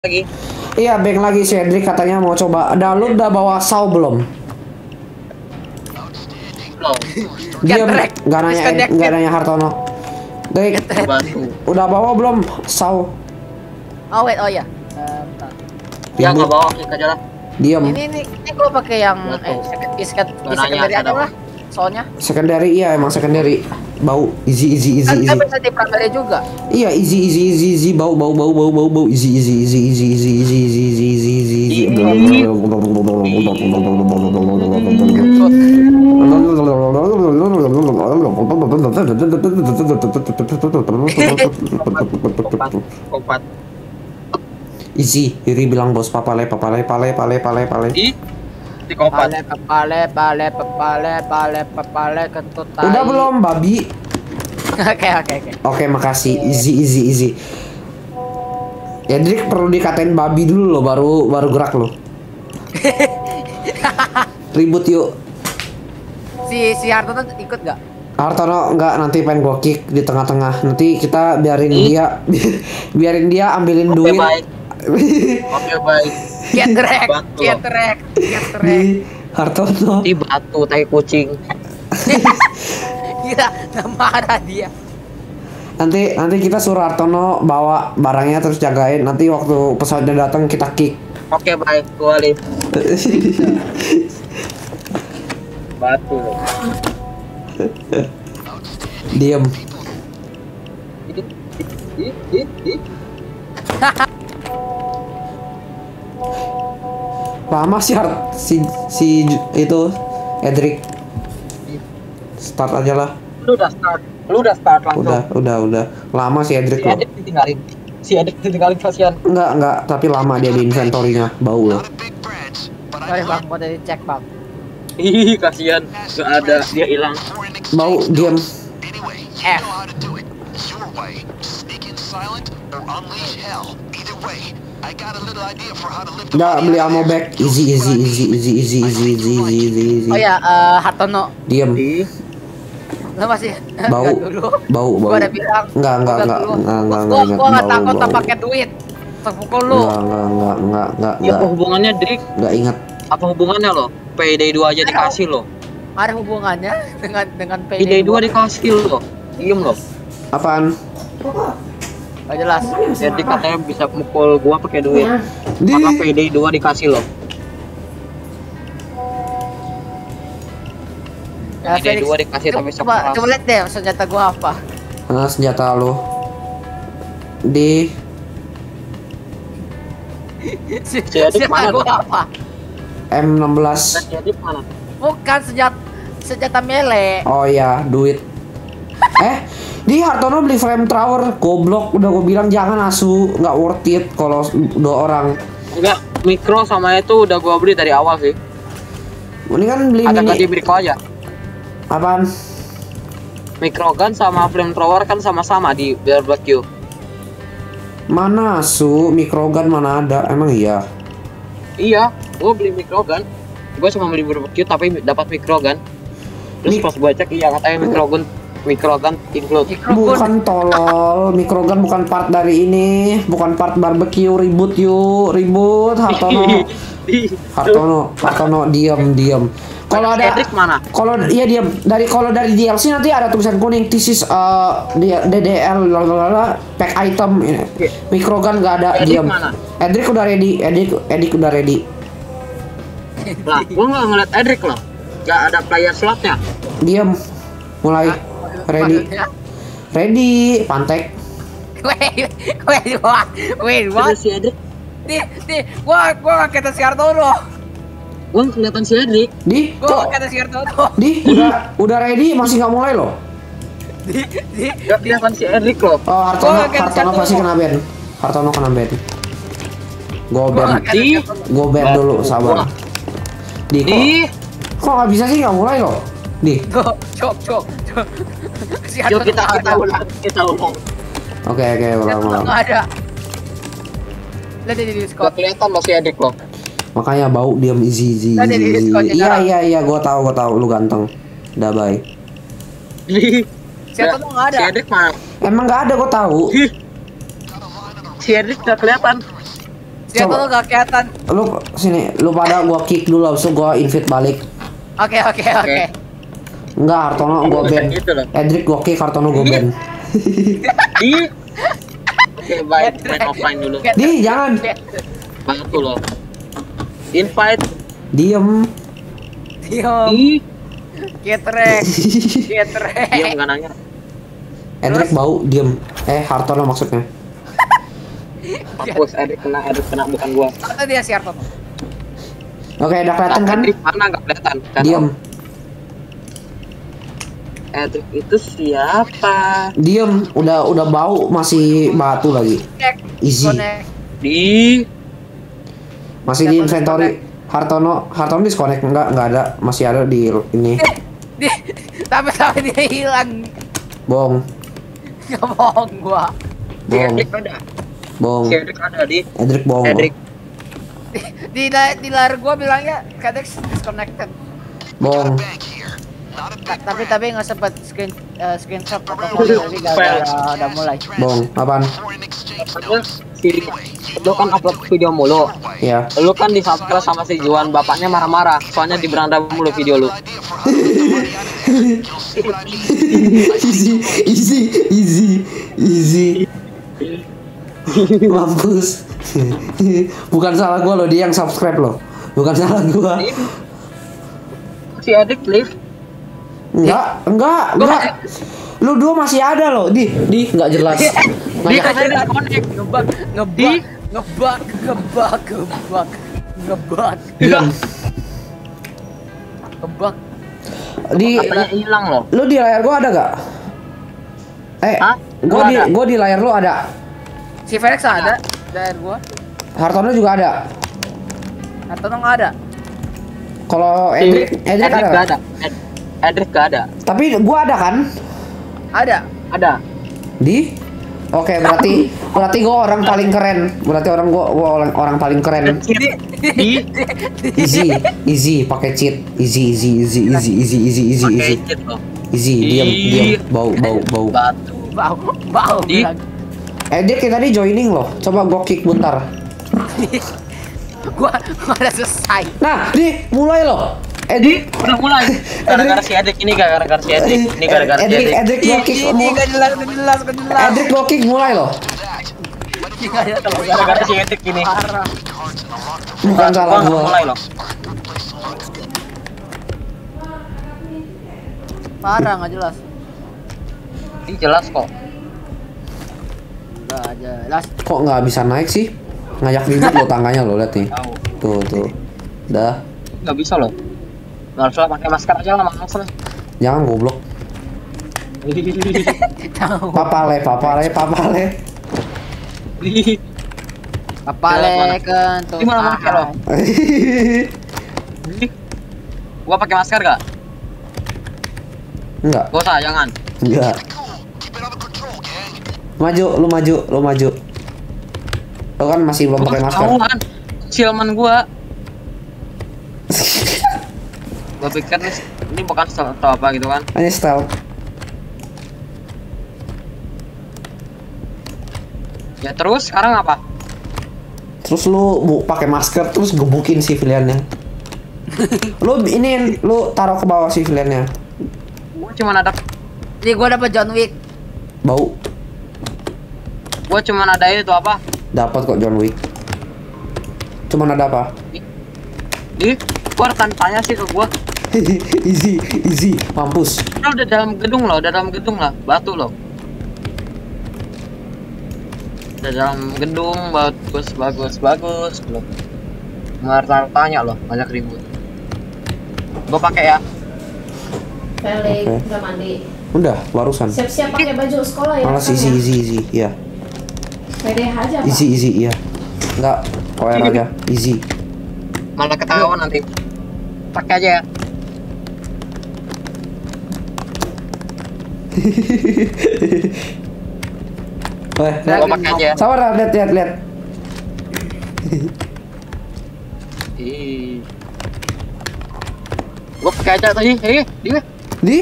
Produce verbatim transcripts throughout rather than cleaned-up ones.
lagi. Iya, bank lagi si Hendrik katanya mau coba. Ada lu udah bawa saw belum? Belum. Dia nggak nanya nggak nanya Hartono. Dek, udah bawa belum saw? Oh wait, oh ya. Ya nggak bawa kita jalan. Diam. Ini ini ini gua pakai yang eh isket secondary aja lah. Soalnya secondary, iya emang secondary. Bau easy easy easy easy. Kan bisa di primary juga. Iya, easy easy easy easy bau bau bau bau bau bau easy easy easy easy easy easy easy easy easy easy. Easy, Riri bilang bos papale papale pale pale pale pale. Di di kopat. Pale pale pale pale pale pale kentut tai. Udah belum, babi? Oke oke oke. Oke, makasih. Easy easy easy. Hendrik perlu dikatain babi dulu loh, baru baru gerak loh. Ribut yuk. Si si Hartono ikut gak? Hartono enggak, nanti pengen gua kick di tengah-tengah. Nanti kita biarin Ih. dia biarin dia ambilin Oke, duit. baik. Oke baik. Get wreck, Batu. get wreck, get wreck. Di Hartono. Di batu tai kucing. Gila, marah dia. Nanti nanti kita suruh Hartono bawa barangnya terus jagain. Nanti waktu pesawatnya datang kita kick. Oke baik, gua lift. Batu loh. Diem. Di di di di. Lama sih Hart si si itu Hendrik. Start aja lah. Lu udah start. Lu udah start langsung. Udah, udah, udah. Lama sih Hendrik Si loh. Edit ditinggalin. Si Edit ditinggalin kasihan. Enggak, enggak, tapi lama dia di inventory-nya. Bau loh. Sorry bang, mau dari cek bang. Ih, kasihan. Gak ada, dia hilang. Bau diam. F. Enggak, beli ammo back. Easy, easy, easy, easy, easy, easy, easy, easy, easy, easy. Oh ya, eh, Hartono, Diam. Ih, lo masih Bau. enggak dulu. Bau, bau. Gua udah bilang. Enggak, enggak, Enggak enggak, dulu. enggak, enggak, Gua enggak, gua enggak bau, takut bau. pakai duit. Terpukul lu. Enggak, enggak, enggak, enggak, enggak, ya apa enggak. hubungannya, Drik? Enggak ingat. Apa hubungannya lo? P D dua aja dikasih lo. Ada hubungannya dengan dengan P D dua dikasih lo. Diem lo. Apaan? Oh jelas. Jadi katanya bisa mukul gua pakai duit. Di Maka P D dua dikasih lo. Ya, P D dua dikasih tapi coba, sekeras. coba lihat deh senjata gua apa. Nah, senjata lo. Di Jadi Senjata mana gua tuh? apa? M enam belas. Jadi mana? Bukan senjata senjata melee. Oh ya, duit. Eh, di Hartono beli flamethrower. Goblok, udah gue bilang jangan asu, nggak worth it kalau dua orang. Enggak, mikro sama itu udah gua beli dari awal sih. Mendingan beli Ada ganti mini. mikro aja. Apaan? Microgun sama flamethrower kan sama-sama di barbecue. Mana asu? Microgun mana ada? Emang iya? Iya, gua beli microgun. Gua cuma beli barbecue tapi dapat microgun. Terus Mi- pas gua cek iya katanya microgun microgun include. Bukan tolol, microgun bukan part dari ini, bukan part barbecue. Ribut yuk, ribut. Hartono, Hartono, Hartono, diam, diam. Kalau ada, Edric mana? kalau iya diam. Dari kalau dari D L C nanti ada tulisan kuning. This is uh, D D L, lalalala, pack item. Ini. Microgun nggak ada, Edric diam. mana? Edric udah ready, Edric, Edric udah ready. Lah, gua nggak ngeliat Edric loh. Gak ada player slotnya. Diam, mulai. Ready, Maksudnya? ready, pantek. Wait, wait, what? Wait, what? Ada si Edric. Di, di, gua, gua nggak kata si Hartono. Gua nggak kelihatan si Edric. Di, Gua kok? nggak kata si Hartono. Di, udah, udah ready, masih nggak mulai loh. Di, di, Gak kelihatan si Edric loh. Oh, Hartono, Gua nggak Hartono kata pasti Hartono. kena ban. Hartono kena ban. Gue gua ban, nggak kata Di. si Hartono. gue ban dulu, sabar. Di, kok, Di, kok nggak bisa sih nggak mulai loh? Di, Gua, cok, cok, cok. Si yuk Hartono kita nggak kita ada. ulang, kita ulang. oke oke, Si ulang Hartono ulang. nggak ada. Lihat di Gak Discord. kelihatan loh si Edric loh. Makanya bau diam easy easy Ada di easy. Discord easy. ya, Iya sekarang. iya iya, gue tahu gue tahu lu ganteng. Udah bye. Di, Si Hartono nggak ada. si Edric mana? Emang nggak ada, gue tahu. Ih, si Edric gak kelihatan. Siapa lu gak kelihatan? Lu sini, lu pada gua kick dulu habis itu gua invite balik. Oke oke oke. Enggak, Hartono gua ban. Gitu loh. Edric gua kick, Hartono gua ban. Di. Oke, baik, main offline dulu. Di, jangan. Bantu loh. Invite. Diem. Diam. Di. Getrek. Getrek. Diam nggak nanya. Edric bau, diem. Eh, Hartono maksudnya. Mampus, Edric kena, Edric kena bukan gua. Atau dia si Arto. Oke, udah kelihatan kan? Edric mana nggak kelihatan? Kan? Diem. Edric itu siapa? Diem, udah udah bau masih batu lagi. Easy. Connect. Di. Masih di inventory. Hartono, Hartono disconnect enggak? Enggak ada, masih ada di ini. Di, tapi tapi dia hilang. Bohong. Gak bohong gua. Si Bohong. Edric ada. Bohong. Si Edric ada di. Edric bohong. Edric. Di di, la- di layar gua bilangnya Kadex disconnected. Bohong. Ta- tapi tapi nggak sempet screen eh, screenshot atau foto jadi gak udah, udah mulai. Bohong. Apaan? Padahal si lu kan upload video mulu. Ya. Lu kan di subscribe sama si Juan, bapaknya marah-marah soalnya di beranda mulu video lu. Easy, easy, easy, easy. Mampus. Bukan salah gua loh, dia yang subscribe loh. Bukan salah gua. Si Edric live. Enggak, enggak, enggak. Lu dua masih ada loh, di, di enggak jelas. Di Ngajak- katanya disconnect. Ngebug, ngebug, ngebug, ngebug, ngebug, ngebug, Diam. ngebug. Di, Katanya hilang loh. lu di layar gua ada gak? Eh, Hah? gua Gua di, ada. gua di layar lu ada. Si Felix ada, layar gua. Hartono juga ada. Atau nggak ada? Kalau Si Edric, Edric ada. Edric gak nggak? ada. Ed- Edric gak ada. Tapi gua ada kan? Ada. Ada. Di? Oke, berarti berarti gua orang paling keren. Berarti orang gua, gua orang, orang paling keren. Di. Easy, easy, pakai cheat. Easy, easy, easy, easy, easy, easy, easy, Pakai easy. cheat loh. Easy, diam, diam. Bau, bau, bau. Batu. Bau, bau. Di. bilang. Edric kita tadi joining loh. Coba gua kick bentar. Gua, gua udah selesai. Nah, di mulai loh. Edric, Udah mulai. Gara-gara si Edric ini gara-gara si Edric. Ini gara-gara si Edric, Edric. Edric gua kick. Ini mu- nggak jelas, nggak jelas, nggak jelas. Edric gua kick mulai loh. Nggak jelas. Gara-gara si Edric ini. Parah. Bukan salah Gua nggak gua. mulai loh. Parah, nggak jelas. Ini jelas kok. Nggak jelas. Kok nggak bisa naik sih? Ngajak ribut lo tangganya lo, lihat nih. Tahu. Tuh, tuh. Dah. Nggak bisa loh. Nggak harus lah pakai masker aja lah, males lah. Jangan goblok. Tahu. Papale, papale, papale. Kepala kentut. Ini malah pakai loh. Gua pakai masker gak? Enggak, Gak usah, jangan. enggak. Maju, lu maju, lu maju. Lo kan masih belum pakai masker. Tahu kan, silman gua. Gua pikir nih, ini bukan style atau apa gitu kan. Ini style. Ya terus sekarang apa? Terus lu bu pakai masker terus gebukin civiliannya. Lu ini lu taruh ke bawah civiliannya. Gua cuman ada, Jadi gua dapet John Wick. Bau. gua cuman ada itu apa? Dapat kok John Wick. Cuman ada apa? Di, gua rekan tanya sih ke gua. Easy, easy, mampus. Udah udah dalam gedung loh, udah dalam gedung lah, batu loh. Udah dalam gedung, bagus, bagus, bagus loh. Martar tanya loh, banyak ribut. Gua pakai ya. Balik, Oke. udah mandi. Udah, barusan. Siap-siap pakai baju sekolah ya. Malas Kang, easy, ya? easy, easy, iya. Pede aja, Pak. Easy, easy, iya. Enggak, O R aja, easy. Malah ketahuan nanti. Pakai aja ya. Weh, Gua pakai aja ya. sabar, lihat, lihat, lihat. Ih. Gua pakai aja tadi. Eh, di. Di?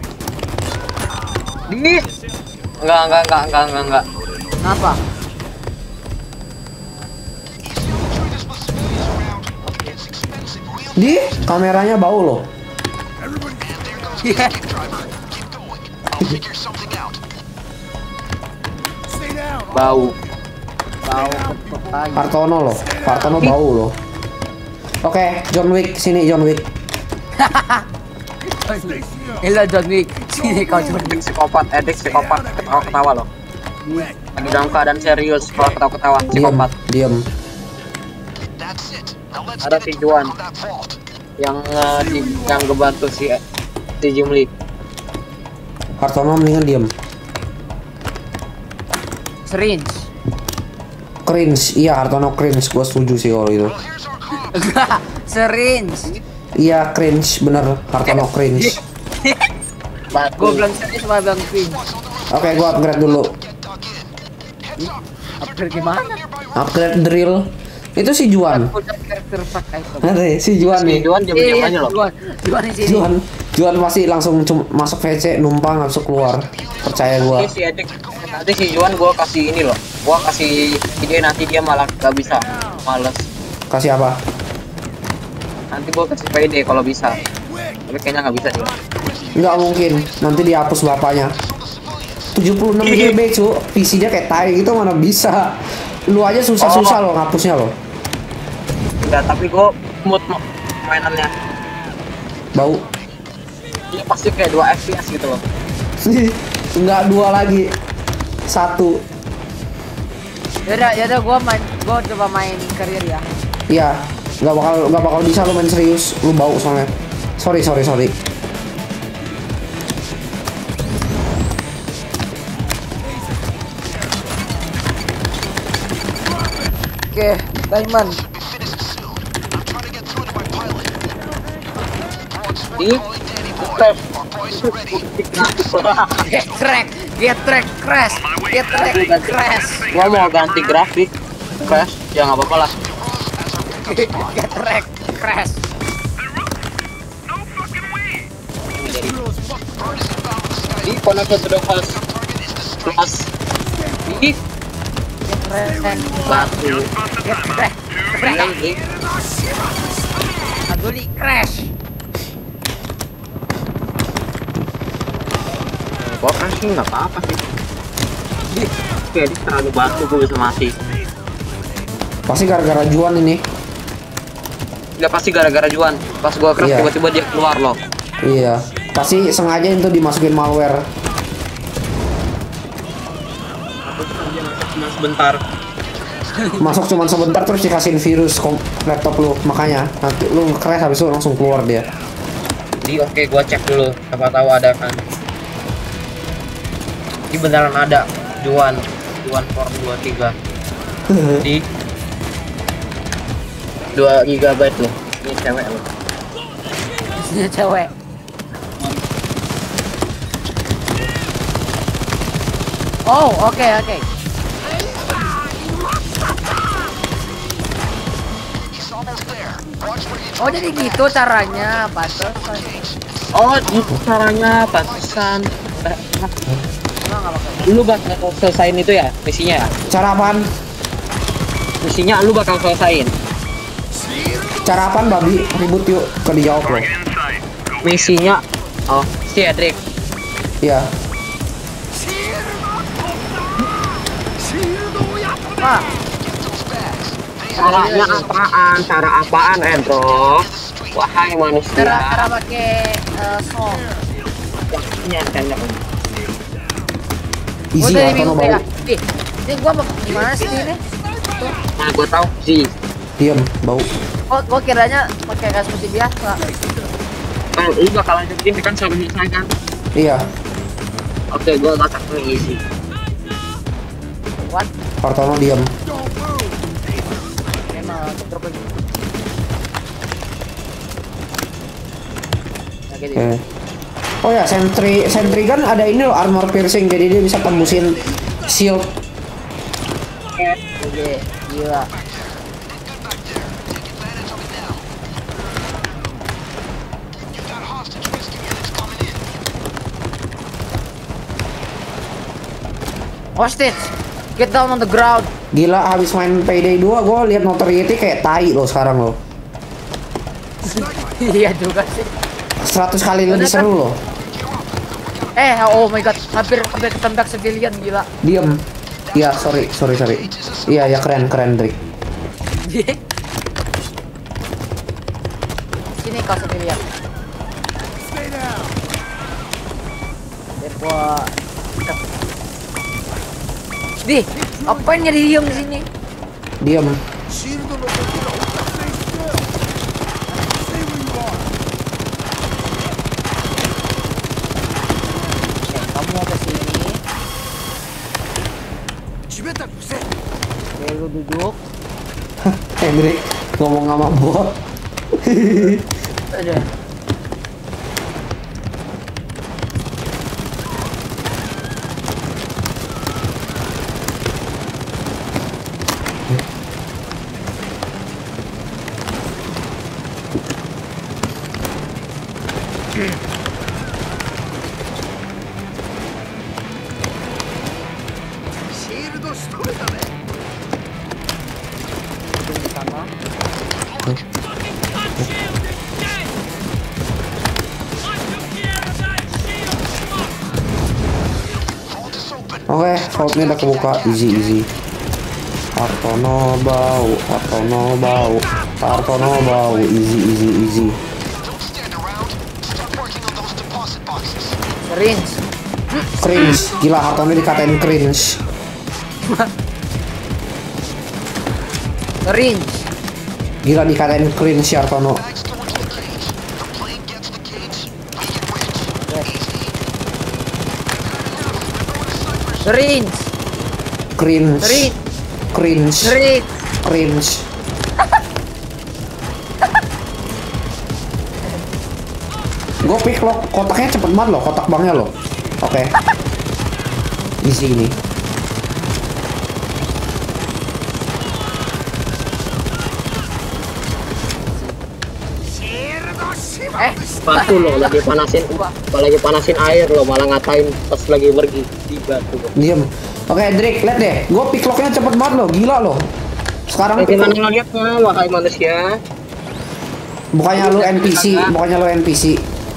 Di. Enggak, enggak, enggak, enggak, enggak, enggak. Kenapa? Di kameranya bau loh. Iya. Bau. Bau bentuk tai. Partono loh. Partono bau loh. Oke, John Wick sini John Wick. Hello John Wick. Sini kau John Wick. Psikopat, edik psikopat, ketawa-ketawa loh. Lagi dalam keadaan serius, kalau ketawa-ketawa, Diam, psikopat. diam. Ada si Juan yang uh, di, yang ngebantu si si Jim Lee. Hartono mendingan diam. Syringe. Cringe, iya Hartono cringe, gua setuju sih kalau itu. Enggak, syringe. Iya cringe, bener Hartono cringe. Gue Batu. bilang syringe sama bilang cringe. Oke, gua upgrade dulu. Upgrade gimana? Upgrade drill. Itu si Juan. Udah karakter pakai itu. Ada si Juan Si nih. Juan diam-diam aja loh. Juan, Juan di sini. Juan, Juan pasti langsung cum- masuk V C, numpang langsung keluar. Percaya gua. Nanti si edik, nanti si Juan gue kasih ini loh. Gua kasih ide, nanti dia malah gak bisa, males. Kasih apa? Nanti gua kasih pede kalau bisa. Tapi kayaknya nggak bisa dia. Nggak mungkin, nanti dihapus bapaknya. tujuh puluh enam G B cu, P C-nya kayak tai gitu mana bisa. Lu aja susah-susah loh ngapusnya loh. Enggak, tapi gua mood mo- mainannya. Bau. Dia pasti kayak dua F P S gitu loh. Nggak dua lagi. Satu. Yaudah, yaudah gua main, gua coba main career ya. Iya, nggak bakal nggak bakal bisa lu main serius, lu bau soalnya. Sorry sorry sorry. Oke, Diamond. Ih, crash. Get track, get track, crash, get track, crash, Gua mau ganti grafik. Crash, ya nggak apa-apa lah. get track, crash. Ih, connected to the host. Plus. Ih, Get track, batu. get track, Bilang crash. ih. Aduli crash. Gua crash sih nggak apa-apa sih. Ih, kayak dia terlalu batu gua bisa mati. Pasti gara-gara Juan ini. Nggak, pasti gara-gara Juan. Pas gua crash Iya. tiba-tiba dia keluar loh. Iya, pasti sengaja itu dimasukin malware. Cuma sebentar. Masuk cuman sebentar terus dikasihin virus kom- laptop lu, makanya nanti lu crash habis itu langsung keluar dia. Jadi oke, gua cek dulu. Siapa tahu ada kan. Ini beneran ada Juan. Juan Form dua puluh tiga. Di dua gigabyte loh. Ini cewek loh. Isinya cewek. Oh, oke oke. Oh jadi gitu caranya, pantesan. Oh, itu caranya pantesan. Eh, Emang nggak pakai. Lu bakal selesain itu ya misinya ya? Cara apaan? Misinya lu bakal selesain. Cara apaan babi? Ribut yuk, ke dijawab loh. Misinya oh, si Edric. Iya. Pak, Caranya apaan? Cara apaan, Endro? Wahai manusia. cara cara pakai uh, song. Waktunya tanya. Easy Gua ya, dari Tono minggu ya. bau. Ih, ini gua mau gimana sih ini? Nah, gua tahu sih. Diam, bau. Oh, gua kiranya pakai gas putih biasa. Kalau lu bakalan jadi kan sama selesai kan? Iya, Oke, gua masak ini isi. What? Hartono diam. Emang drop lagi. Oke, Oke. Oh ya, sentry sentry kan ada ini loh, armor piercing, jadi dia bisa tembusin shield. oke, gila. Hostage, get down on the ground. Gila, habis main Payday dua gue lihat notoriety kayak tai loh sekarang loh. Iya juga sih. seratus kali lebih seru loh. Eh, oh my god, hampir hampir ketembak civilian gila. Diam. Iya, sorry, sorry, sorry. Iya, ya keren, keren, Drake. Sini kau civilian. Depo. Di, apain nyari diem di sini? Diam. Kamu mau ke sini? Oke, lu duduk. Hendrik ngomong sama bot. Ada. Di sana. Oke, vaultnya udah kebuka, easy easy. Hartono bau, Hartono bau, Hartono bau, easy easy easy. Syringe. Cringe, gila Hartono dikatain cringe. Syringe. Gila dikatain cringe Hartono. Syringe. Cringe, Syringe. cringe, Syringe. cringe. Gue pick lo, kotaknya cepet banget lo, kotak banknya lo. Oke. Easy ini. Eh, Batu lo lagi panasin, lagi panasin air lo malah ngatain pas lagi pergi di batu. Diam. Oke, Drake, lihat deh. Gue pick locknya cepet banget lo, gila lo. Sekarang pick Gimana lock- ngeliatnya, wahai manusia? bukannya lu N P C, bukannya lu N P C.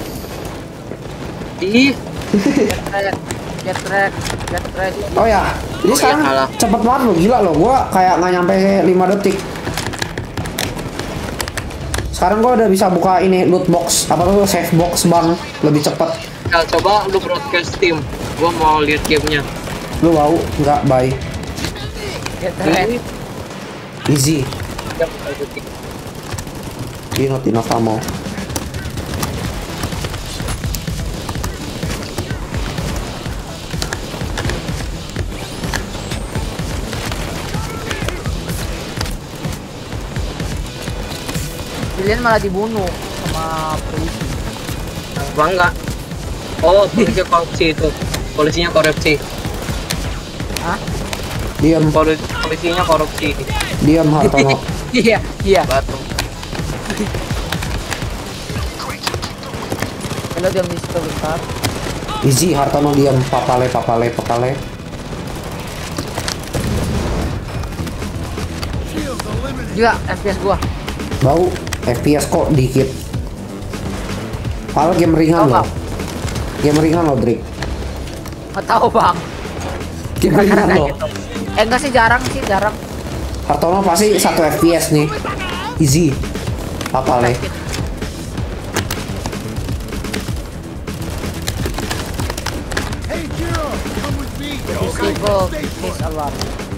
Ih, get track, get track, get track. Oh ya, jadi Oh, sekarang iya, kalah. cepet banget lo, gila lo. Gua kayak nggak nyampe lima detik. Sekarang gua udah bisa buka ini loot box, apa tuh save box bang, lebih cepet. ya, coba lu broadcast tim. Gua mau lihat gamenya. Lu mau? Nggak, bye. Get track. Ini Easy. tiga puluh detik. Dino Tino Famo. Civilian malah dibunuh sama polisi. Bangga. Oh, polisi korupsi itu. Polisinya korupsi. Hah? Diam, Poli- polisinya korupsi. diam Hartono. Iya, iya. Batu. Kalau diam di situ bentar. Easy Hartono diam, papale papale papale. Juga F P S gua. Bau F P S kok dikit. Padahal game ringan Tahu lo. nggak? Game ringan lo, Drake. Nggak tahu bang. Game ringan lo. Eh enggak sih, jarang sih, jarang. Hartono pasti satu F P S nih. Easy. Papale. Disable this alarm.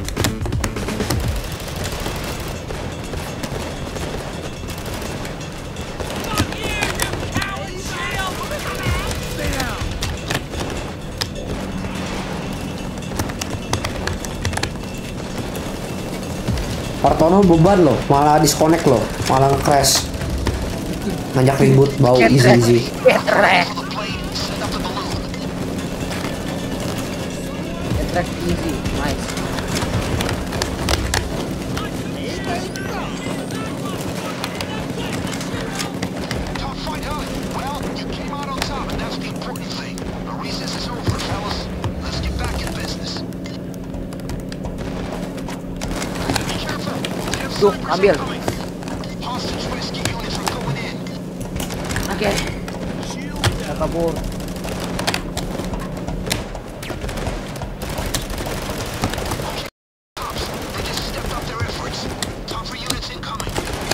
Hartono beban loh, malah disconnect loh, malah crash. Ngajak ribut, bau Get easy wrecked. easy. Get wrecked. Get wrecked easy. Nice. Tough fight, huh? Well, you came out on top, and that's the important thing. The recess is over, fellas. Let's get back in business. Be careful. Tuh, ambil. Hostage rescue units are going in. Oke. Udah kabur. They just stepped up their efforts. Top for units incoming.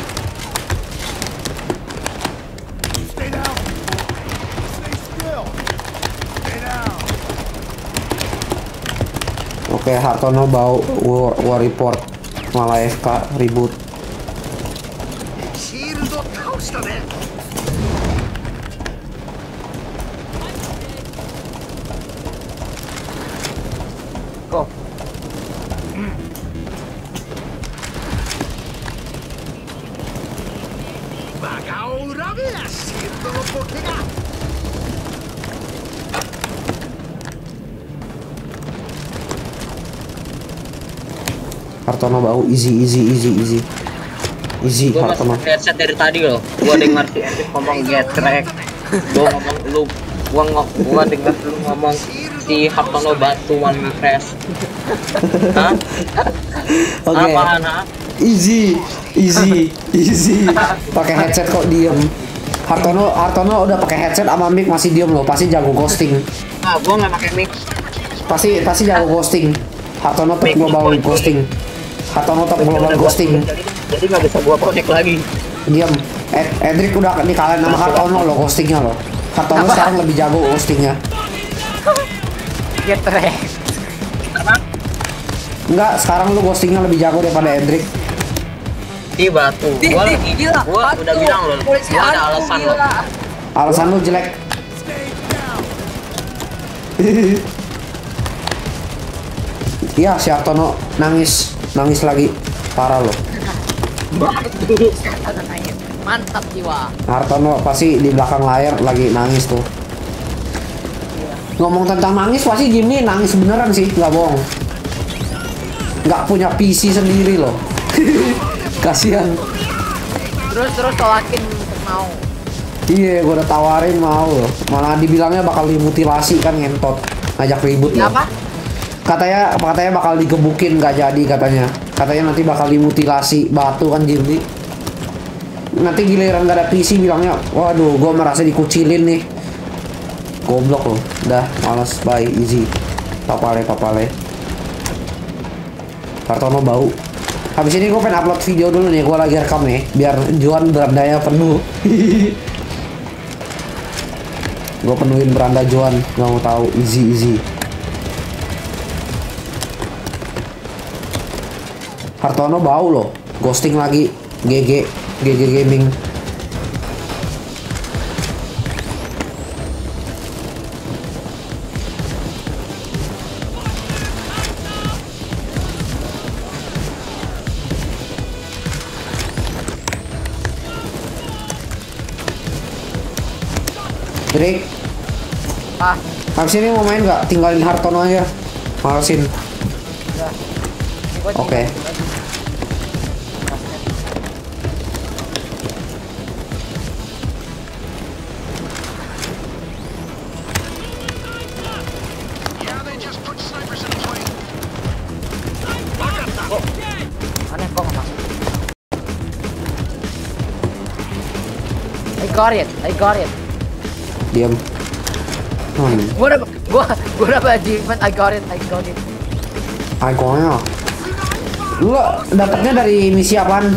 Stay down. Stay still. Stay down. Oke, Hartono bau war, war report malah F K ribut. Go. Hartono bau easy easy easy easy. Easy Gue Hartono. masih headset dari tadi loh. Gue denger si Epic ngomong get crack. Gue ngomong lu, gue ngomong, gue denger lu ngomong si Hartono batu one refresh. Hah? Oke. Apaan, ha? Easy, easy, easy. Pakai headset kok diem. Hartono, Hartono udah pakai headset sama mic masih diem loh. Pasti jago ghosting. Ah, gue nggak pakai mic. Pasti, pasti jago ghosting. Hartono top global ghosting. Hartono top global ghosting. Jadi, jadi nggak bisa gue connect lagi. Diam. Ed Edric udah dikalahin sama Hartono loh ghostingnya loh. Hartono sekarang lebih jago ghostingnya. Get track. Enggak, sekarang lu ghostingnya lebih jago daripada Edric. Di batu. Gue lagi, gue udah bilang loh. Gue ada alasan loh. Alasan lu jelek. Iya, si Hartono nangis, nangis lagi, parah loh. Mantap jiwa. Hartono pasti di belakang layar lagi nangis tuh. Ngomong tentang nangis pasti Jimmy nangis beneran sih, nggak bohong. Nggak punya P C sendiri loh. Kasihan. Terus terus tolakin mau. Iya, gue udah tawarin mau loh. Malah dibilangnya bakal dimutilasi kan ngentot, ngajak ribut loh. Apa? Katanya katanya bakal digebukin, nggak jadi katanya. Katanya nanti bakal dimutilasi batu kan Jimmy. Nanti giliran gak ada P C bilangnya, waduh, gue merasa dikucilin nih. Goblok loh, udah males, bye, easy. Papale, papale. Hartono bau. Habis ini gue pengen upload video dulu nih, gue lagi rekam nih, biar Juan berandanya penuh. Gue penuhin beranda Juan, nggak mau tahu, easy easy. Hartono bau loh, ghosting lagi, G G, G G Gaming. Drake, Ah, habis ini mau main nggak? Tinggalin Hartono aja, malesin. udah. Ini gua Oke. tinggal lagi. Yeah, they just put snipers in play. Aneh kok nggak masuk. I got it, I got it. Diam. Hmm. Gua udah, gua, gua udah achievement. I got it, I got it. Ikonnya. Lu dapatnya dari misi apaan?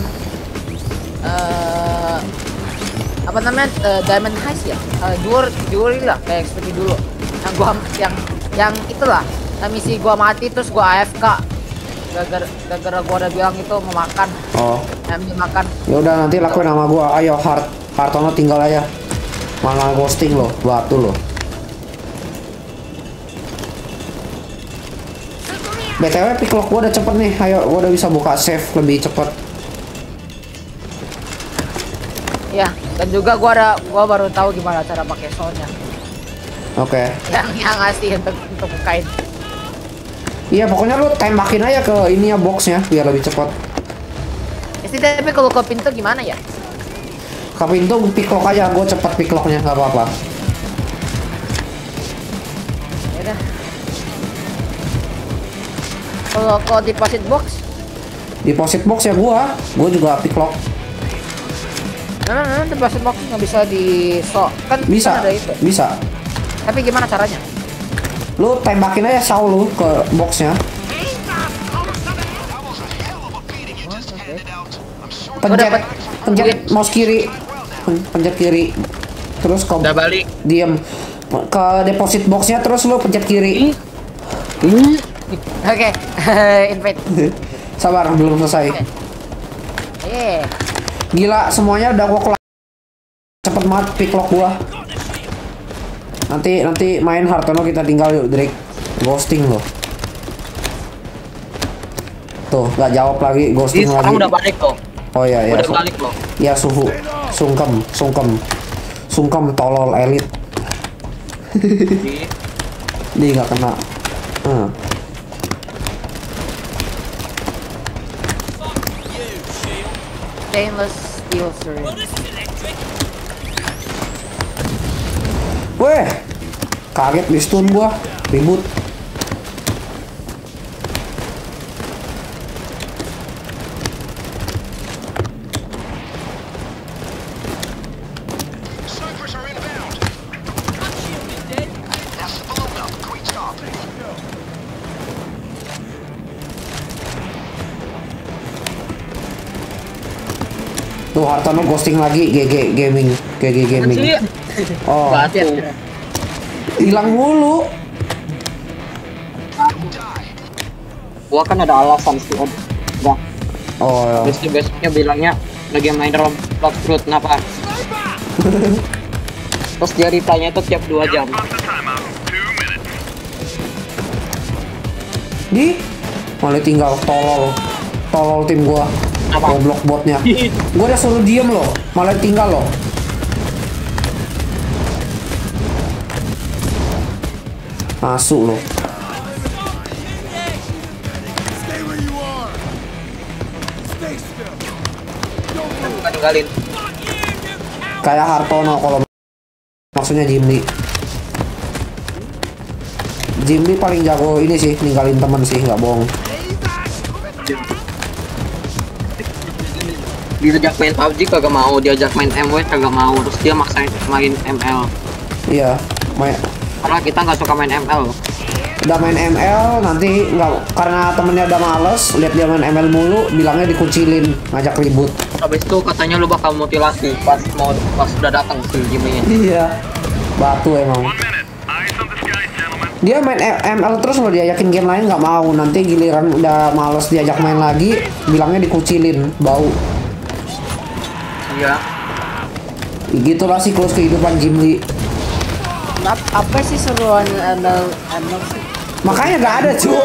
Eh, apa namanya? Eh, Diamond Heist ya? Uh, Jewel, jewel lah, kayak seperti dulu. Yang gua, yang, yang itulah. Yang misi gua mati terus gua A F K. Gara-gara, gara-gara gua udah bilang itu mau makan. Oh. Yang makan. Ya udah nanti lakuin sama gua. Ayo Hart, Hartono tinggal aja. Malah ghosting loh, batu loh. B T W picklock gua udah cepet nih. Ayo, gua udah bisa buka save lebih cepet. Ya, dan juga gua ada, gua baru tahu gimana cara pakai soundnya. Oke. Yang yang ngasih untuk untuk bukain. Iya, pokoknya lu tembakin aja ke ini ya boxnya biar lebih cepet. Pasti tapi kalau ke pintu gimana ya? Ke pintu picklock aja, gua cepet picklocknya nggak apa-apa. Ya udah. Kalau kalau deposit box, Deposit box ya gua, gua juga picklock. Memang memang deposit box nggak bisa di so kan Bisa, kan ada itu. bisa. Tapi gimana caranya? Lu tembakin aja saw lu ke boxnya. Pencet, dapat. pencet mouse kiri, Pen- pencet kiri. Terus kau Udah balik. diem ke deposit boxnya, terus lu pencet kiri. Oke, invite. Sabar, belum selesai. Eh, Gila, semuanya udah gua kelar. Cepet banget pick lock gua. Nanti nanti main Hartono kita tinggal yuk, Drake. Ghosting loh. Tuh, nggak jawab lagi, Ini ghosting sekarang lagi. udah balik loh. Oh iya ya. Udah su- balik loh. Ya suhu. Sungkem, sungkem. Sungkem tolol elit. Jadi, Dia nggak kena. Hmm. stainless steel syringe. Weh, kaget di stun gua, ribut. Snipers are inbound. That's the balloon up. Great job. Tuh Hartono ghosting lagi, G G Gaming, G G Gaming. Sih, Oh, batu. hilang mulu. Gua kan ada alasan sih. Om. Gua Oh, besok besoknya bilangnya lagi main Roblox Fruit, kenapa? Terus dia ditanya itu tiap dua jam. di malah tinggal tolol, tolol tim gua. Apa? Goblok botnya. Gua udah suruh diem loh, malah tinggal loh. Masuk loh. Bukan ninggalin. Kayak Hartono kalau maksudnya Jimli. Jimli paling jago ini sih, ninggalin temen sih, nggak bohong. Diajak main P U B G kagak mau, diajak main M W kagak mau, terus dia maksain main M L. Iya, main, Karena kita nggak suka main M L. udah main M L nanti nggak, karena temennya udah males lihat dia main M L mulu, bilangnya dikucilin, ngajak ribut. Habis itu katanya lu bakal mutilasi pas mau pas udah datang si Jimmy-nya. Iya, batu emang. Dia main M L terus loh, diajakin game lain nggak mau, nanti giliran udah males diajak main lagi, bilangnya dikucilin, bau. Iya. Gitulah siklus kehidupan Jimli. Ap- apa sih seruan M L M L sih? Makanya nggak ada cu.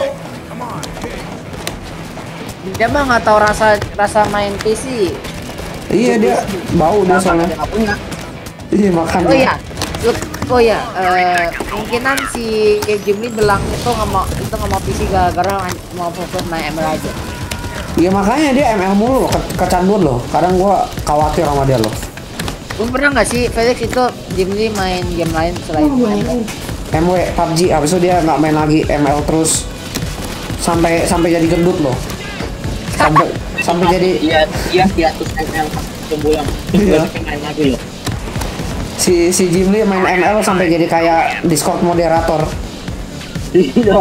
Dia mah nggak tahu rasa rasa main P C. Iya dia bau dia soalnya. Dia nggak punya. Iya makanya. Oh iya, Look, oh iya, eh, kemungkinan si Jimmy bilang itu nggak mau itu nggak mau P C gara-gara mau fokus main M L aja. Iya makanya dia M L mulu loh, ke- kecanduan loh. Kadang gua khawatir sama dia loh. Lu pernah nggak sih Felix itu Jimmy main game lain selain M L? M W P U B G, habis itu dia nggak main lagi M L terus sampai sampai jadi gendut loh. Sampai sampai jadi Iya, iya hiatus M L sebulan. Iya. Terus main lagi loh. si si Jimli main M L sampai jadi kayak Discord moderator. Iya.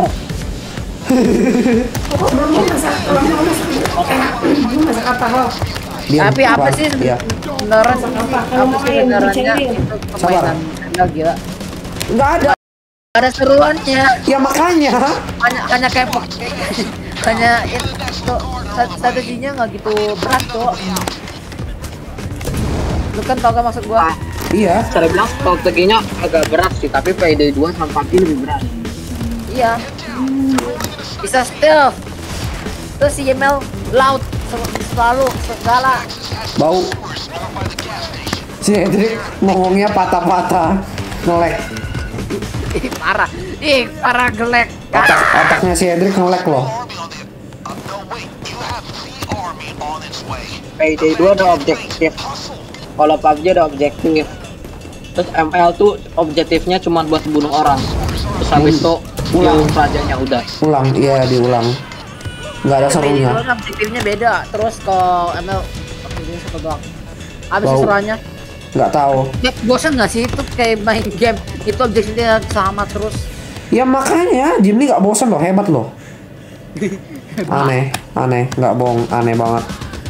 Belum masak, belum masak, belum masak apa loh? Diam, Tapi apa Bang. sih Iya. sebenarnya apa sih sebenarnya itu permainan M L gila? Nggak ada. Ada seruannya, Ya makanya. hanya hanya kayak hanya itu strateginya nggak gitu berat kok. Lu kan tau kan maksud gua? Iya. Cara bilang strateginya agak berat sih, tapi P D dua sama P U B G lebih berat. Iya. Bisa stealth. Terus si M L laut sel- selalu segala. Bau. Si Edric ngomongnya patah-patah, ngelek. Ih, parah. Ih, parah gelek. Otak otaknya si Edric ngelek loh. P D dua ada objektif. Kalau P U B G ada objektif. Terus M L tuh objektifnya cuma buat bunuh orang. Terus habis itu Ulang. ulang rajanya udah. Ulang, iya diulang. Nggak ada serunya. Kalau objektifnya beda. Terus kalau M L objektifnya satu doang. Habis Bau. keseruannya. Nggak tahu. Ya, bosan nggak sih itu kayak main game itu objektifnya sama terus. Ya makanya Jim ini nggak bosan loh, hebat loh. Aneh, aneh, nggak bohong, aneh banget.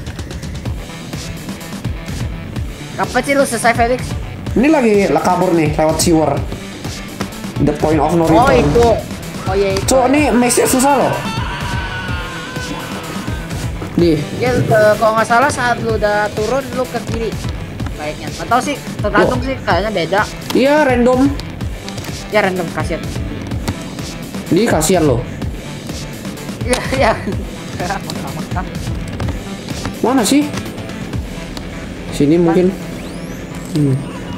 Kapan sih lu selesai Felix? Ini lagi lah kabur nih lewat sewer. The point of no return. Oh itu. Oh iya itu. Cok, ini maze-nya susah loh. Nih, Ya eh, kalau nggak salah saat lu udah turun lu ke kiri. Kayaknya. Atau sih tergantung sih kayaknya beda. iya random. Ya random kasihan. Ini kasihan loh. Iya iya. Mana sih? Sini mungkin. Hmm.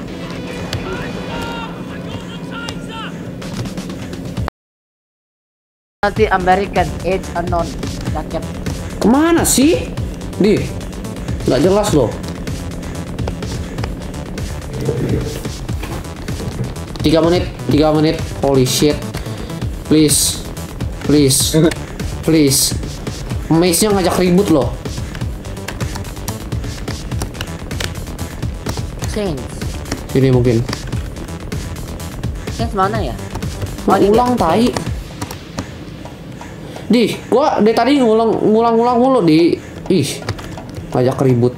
Nanti American Age Unknown jaket. Kemana sih? Di, nggak jelas loh. Tiga menit, tiga menit. Holy shit. Please, please, please. Maze-nya ngajak ribut loh. Change. Sini mungkin. Change mana ya? Nah, ini ulang dia. tai. Di, gua dari tadi ngulang ngulang-ngulang mulu di. Ih, ngajak ribut.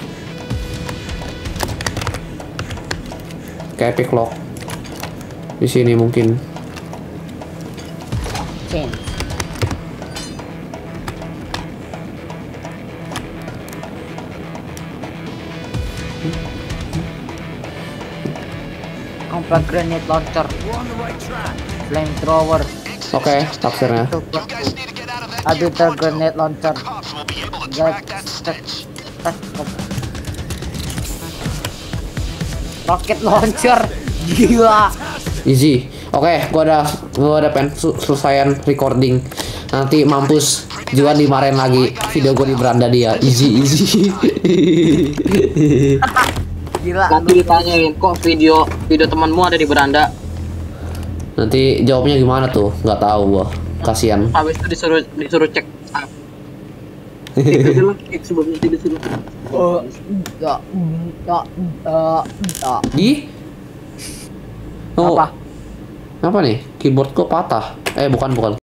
Kayak epic lock. Di sini mungkin. Change. Compact grenade launcher. Flamethrower. Oke, tafsirnya. You guys need to get out of that Arbiter grenade launcher. cops will be able to track that stench. Rocket launcher. Gila. Easy. Oke, gua udah gua udah pengen su- selesaian recording. Nanti mampus Juan dimarahin lagi. Video gua di beranda dia. Easy, easy. Gila. Nanti ditanyain kok video video temanmu ada di beranda. Nanti jawabnya gimana tuh? Nggak tahu gua. Kasian. Habis itu disuruh disuruh cek. Itu dulu cek sebelumnya disuruh. Oh, ya, ya, ya, ya. Di? Oh, Apa? apa nih? Keyboard gua patah. Eh, bukan, bukan.